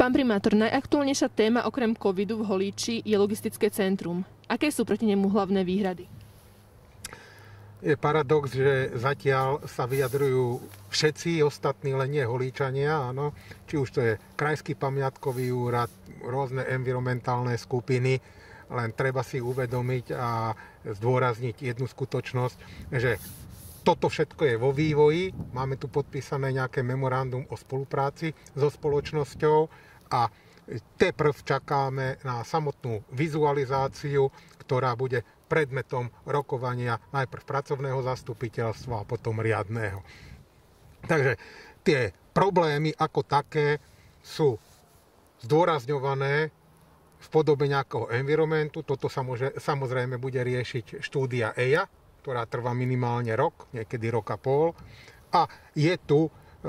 Pán primátor, najaktuálnejšia téma okrem covidu v Holíči je logistické centrum. Aké sú proti nemu hlavné výhrady? Je paradox, že zatiaľ sa vyjadrujú všetci ostatní, len nie Holíčania, áno. Či už to je Krajský pamiatkový úrad, rôzne environmentálne skupiny, len treba si uvedomiť a zdôrazniť jednu skutočnosť, že toto všetko je vo vývoji. Máme tu podpísané nejaké memorandum o spolupráci so spoločnosťou a teprv čakáme na samotnú vizualizáciu, ktorá bude predmetom rokovania najprv pracovného zastupiteľstva a potom riadneho. Takže tie problémy ako také sú zdôrazňované v podobe nejakého environmentu. Toto samozrejme bude riešiť štúdia EIA, ktorá trvá minimálne rok, niekedy rok a pol. A je tu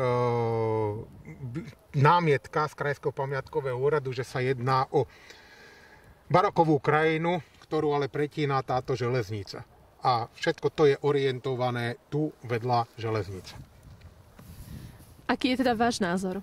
námietka z Krajského pamiatkového úradu, že sa jedná o barokovú krajinu, ktorú ale pretína táto železnica. A všetko to je orientované tu vedľa železnice. Aký je teda váš názor?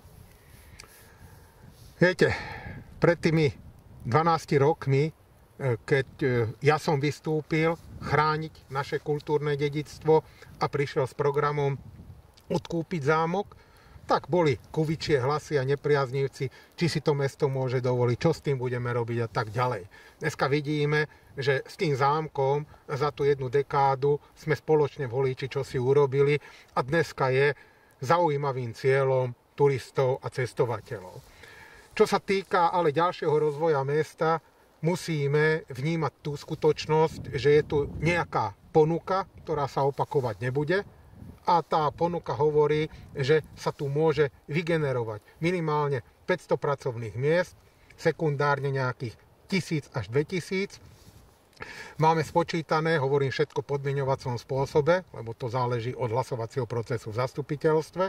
Viete, pred tými 12 rokmi, keď ja som vystúpil chrániť naše kultúrne dedičstvo a prišiel s programom odkúpiť zámok, tak boli kuvičie hlasy a nepriaznivci, či si to mesto môže dovoliť, čo s tým budeme robiť a tak ďalej. Dneska vidíme, že s tým zámkom za tú jednu dekádu sme spoločne v Holíči čosi urobili a dneska je zaujímavým cieľom turistov a cestovateľov. Čo sa týka ale ďalšieho rozvoja mesta, musíme vnímať tú skutočnosť, že je tu nejaká ponuka, ktorá sa opakovať nebude. A tá ponuka hovorí, že sa tu môže vygenerovať minimálne 500 pracovných miest, sekundárne nejakých 1000 až 2000. Máme spočítané, hovorím všetko v podmieňovacom spôsobe, lebo to záleží od hlasovacieho procesu v zastupiteľstve,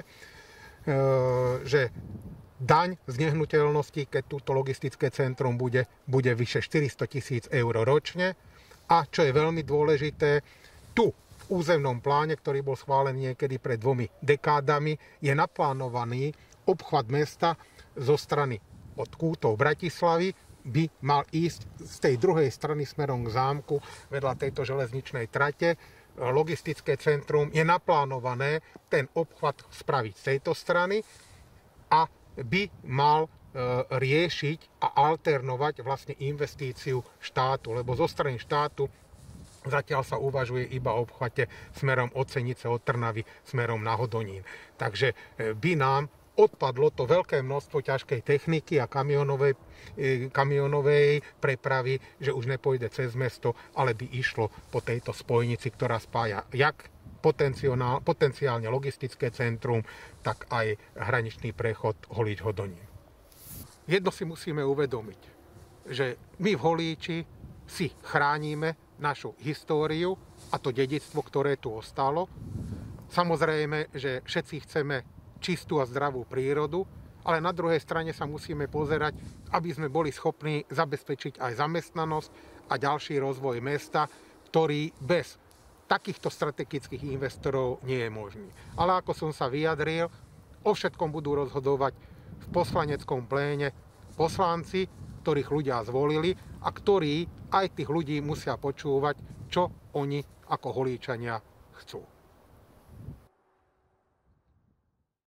že daň z nehnuteľnosti, keď túto logistické centrum bude vyše 400 000 eur ročne. A čo je veľmi dôležité, tu v územnom pláne, ktorý bol schválený niekedy pred 2 dekádami, je naplánovaný obchvat mesta zo strany od Kútov Bratislavy, by mal ísť z tej druhej strany smerom k zámku vedľa tejto železničnej trate. Logistické centrum je naplánované ten obchvat spraviť z tejto strany a by mal riešiť a alternovať vlastne investíciu štátu, lebo zo strany štátu zatiaľ sa uvažuje iba o obchvate smerom od Senice, od Trnavy, smerom na Hodonín. Takže by nám odpadlo to veľké množstvo ťažkej techniky a kamionovej prepravy, že už nepôjde cez mesto, ale by išlo po tejto spojnici, ktorá spája jak potenciálne logistické centrum, tak aj hraničný prechod Holíč-Hodonín. Jedno si musíme uvedomiť, že my v Holíči si chránime našu históriu a to dedičstvo, ktoré tu ostalo. Samozrejme, že všetci chceme čistú a zdravú prírodu, ale na druhej strane sa musíme pozerať, aby sme boli schopní zabezpečiť aj zamestnanosť a ďalší rozvoj mesta, ktorý bez takýchto strategických investorov nie je možný. Ale ako som sa vyjadril, o všetkom budú rozhodovať v poslaneckom pléne poslanci, ktorých ľudia zvolili a ktorí aj tých ľudí musia počúvať, čo oni ako Holíčania chcú.